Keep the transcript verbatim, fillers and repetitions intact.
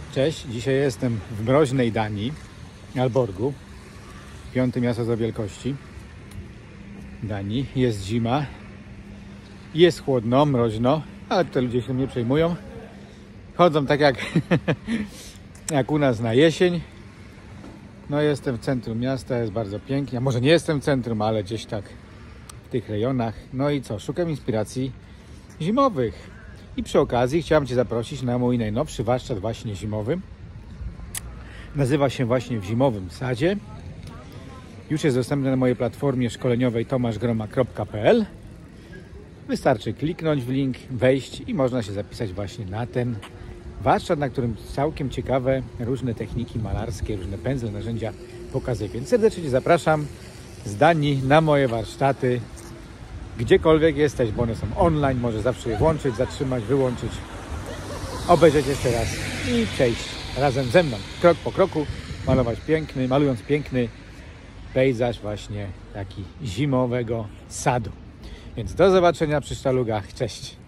Cześć, dzisiaj jestem w mroźnej Danii, Aalborgu, piąte miasto za wielkości Danii. Jest zima, jest chłodno, mroźno, ale tutaj ludzie się nie przejmują. Chodzą tak jak, jak u nas na jesień. No jestem w centrum miasta, jest bardzo pięknie. A może nie jestem w centrum, ale gdzieś tak w tych rejonach. No i co, szukam inspiracji zimowych. I przy okazji chciałem Cię zaprosić na mój najnowszy warsztat właśnie zimowy. Nazywa się właśnie W Zimowym Sadzie. Już jest dostępny na mojej platformie szkoleniowej tomaszgroma kropka p l. Wystarczy kliknąć w link, wejść i można się zapisać właśnie na ten warsztat, na którym całkiem ciekawe różne techniki malarskie, różne pędzle, narzędzia pokazuję. Więc serdecznie Cię zapraszam z Danii na moje warsztaty. Gdziekolwiek jesteś, bo one są online, możesz zawsze je włączyć, zatrzymać, wyłączyć, obejrzeć jeszcze raz i przejść razem ze mną, krok po kroku, malować piękny, malując piękny pejzaż właśnie taki zimowego sadu. Więc do zobaczenia przy sztalugach. Cześć!